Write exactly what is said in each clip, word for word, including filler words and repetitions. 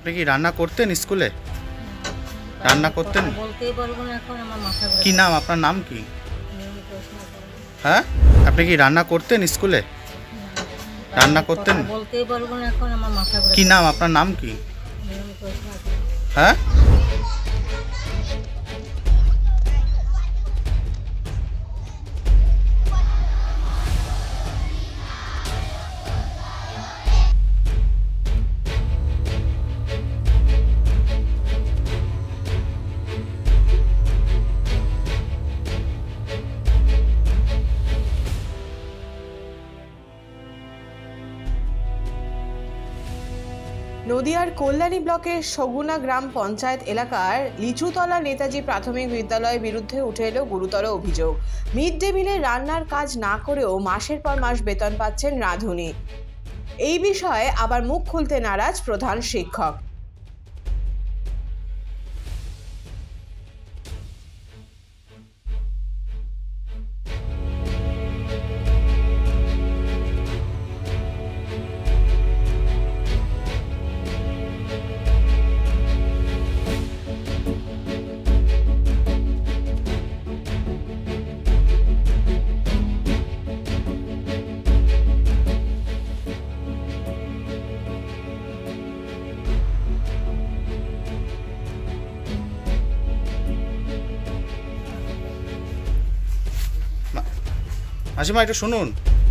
আপনি কি রান্না করতেন স্কুলে? রান্না করতেন? বলতেই পারবো না এখন, আমার মাথা ঘুরে। কি নাম আপনার? নাম কি? হ্যাঁ, আপনি কি রান্না করতেন স্কুলে? রান্না করতেন? বলতেই পারবো না এখন, আমার মাথা ঘুরে। কি নাম আপনার? নাম কি? হ্যাঁ, নদিয়ার কল্যাণী ব্লকের সগুনা গ্রাম পঞ্চায়েত এলাকার লিচুতলা নেতাজি প্রাথমিক বিদ্যালয়ের বিরুদ্ধে উঠে এলো গুরুতর অভিযোগ। মিড ডে মিলে রান্নার কাজ না করেও মাসের পর মাস বেতন পাচ্ছেন রাঁধুনি। এই বিষয়ে আবার মুখ খুলতে নারাজ প্রধান শিক্ষক। মাসিমা একটু শুনুন।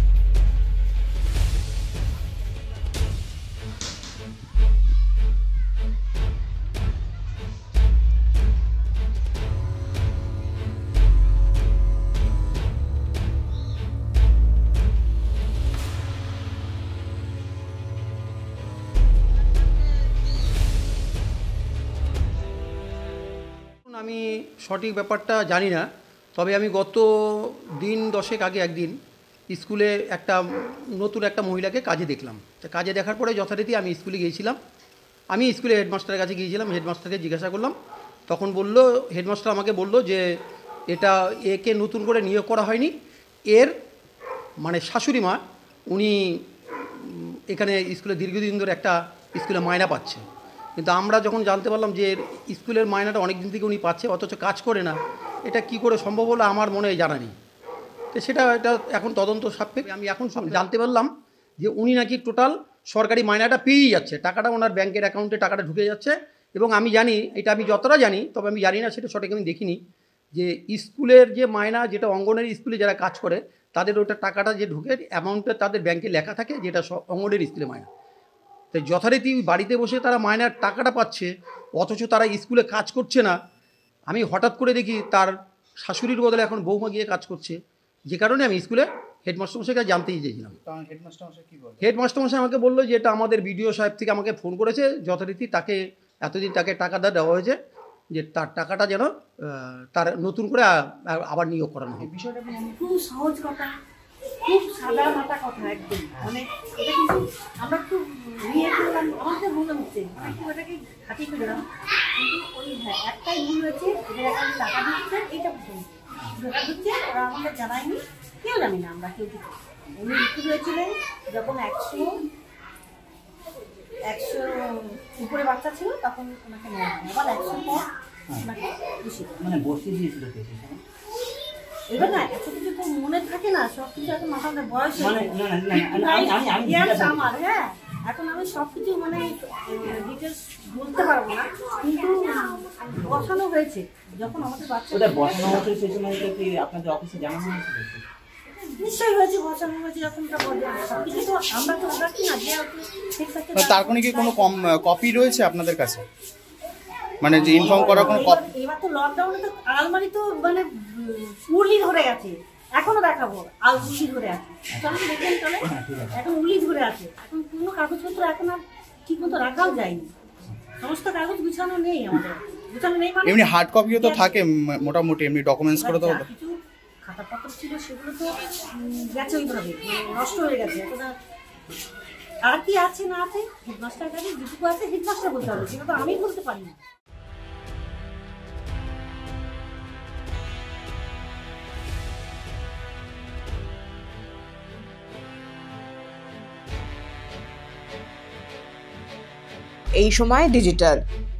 আমি সঠিক ব্যাপারটা জানি না, তবে আমি গত দিন দশেক আগে একদিন স্কুলে একটা নতুন একটা মহিলাকে কাজে দেখলাম। তা কাজে দেখার পরে যথারীতি আমি স্কুলে গিয়েছিলাম। আমি স্কুলে হেডমাস্টারের কাছে গিয়েছিলাম, হেডমাস্টারকে জিজ্ঞাসা করলাম। তখন বলল, হেডমাস্টার আমাকে বলল যে এটা একে নতুন করে নিয়োগ করা হয়নি, এর মানে শাশুড়ি মা উনি এখানে স্কুলে দীর্ঘদিন ধরে একটা স্কুলে মায়না পাচ্ছে। কিন্তু আমরা যখন জানতে পারলাম যে স্কুলের মায়নাটা অনেক দিন থেকে উনি পাচ্ছে অথচ কাজ করে না, এটা কি করে সম্ভব হলো আমার মনে জানা নেই। তো সেটা এটা এখন তদন্ত সাপেক্ষে আমি এখন জানতে পারলাম যে উনি নাকি টোটাল সরকারি মায়নাটা পেয়েই যাচ্ছে, টাকাটা ওনার ব্যাংকের অ্যাকাউন্টে টাকাটা ঢুকে যাচ্ছে। এবং আমি জানি, এটা আমি যতটা জানি, তবে আমি জানি না সেটা সঠিক আমি দেখিনি, যে স্কুলের যে মায়না, যেটা অঙ্গনের স্কুলে যারা কাজ করে তাদের ওটা টাকাটা যে ঢুকে অ্যামাউন্টটা তাদের ব্যাংকে লেখা থাকে, যেটা অঙ্গনের স্কুলে মায়না। তাই যথারীতি বাড়িতে বসে তারা মায়নার টাকাটা পাচ্ছে, অথচ তারা স্কুলে কাজ করছে না। আমি হঠাৎ করে দেখি তার শাশুড়ির বদলে এখন বৌমা গিয়ে কাজ করছে, যে কারণে আমি স্কুলে হেডমাস্টার মশাইকে জানতেই চেয়েছিলাম। হেডমাস্টার মশাই আমাকে বললো যে এটা আমাদের বিডিও সাহেব থেকে আমাকে ফোন করেছে, যথারীতি তাকে এতদিন তাকে টাকাটা দেওয়া হয়েছে, যে তার টাকাটা যেন তার নতুন করে আবার নিয়োগ করানো হয়। বিষয়টা খুব সহজ কথা, খুব সাদা মাটা কথা একদম। মানে এটা কিন্তু আমরা খুব নিয়ে ফেললাম, আমাদের ভুল হচ্ছে, কিন্তু এটাকে খাটিয়ে ফেললাম। কিন্তু ওই হ্যাঁ একটাই ভুল হয়েছে, এদের এখন টাকা দিচ্ছে, এইটা ভুল টাকা দিচ্ছে, ওরা আমাকে জানায়নি, কেউ জানি না আমরা কেউ কিছু। উনি বিক্রি হয়েছিলেন যখন একশো একশো উপরে বাচ্চা ছিল তখন ওনাকে নেওয়া হয়, আবার একশো পর ওনাকে খুশি মানে বসিয়ে দিয়েছিল। এবার না এত কিছু তো মনে থাকে না, সব কিছু এখন মাথা মধ্যে বয়স আমার। হ্যাঁ, এখন আমি সব কিছু মানে ডিটেলস বলতে পারবো না, কিন্তু বসানো হয়েছে যখন আমাদের বাচ্চা বসানো হয়েছে সেই সময় কি আপনাদের অফিসে জানানো হয়েছিল? নিশ্চয়ই হয়েছে, বসানো হয়েছে যখন সবকিছু তো আমরা তো রাখি না যে ঠিক থাকে। তার কোনো কি কোনো কম কপি রয়েছে আপনাদের কাছে, মানে যে ইনফর্ম করার কোনো কপি? এবার তো লকডাউনে তো আলমারি তো মানে উলি ধরে গেছে, এখনো দেখাবো আল উলি ধরে আছে, চলো দেখেন চলে এখন উলি ধরে আছে। এখন কোনো কাগজপত্র এখন আর ঠিক মতো রাখাও যায়নি, সমস্ত কাগজ গুছানো নেই, আমাদের গুছানো নেই। মানে এমনি হার্ড কপিও তো থাকে মোটামুটি, এমনি ডকুমেন্টস করে তো কিছু খাতাপত্র ছিল সেগুলো তো গেছে ওইভাবে, নষ্ট হয়ে গেছে। এখন আর কি আছে না আছে হেডমাস্টার কাছে যেটুকু আছে হেডমাস্টার বলতে হবে, সেটা তো আমি বলতে পারি না। এই সময় ডিজিটাল।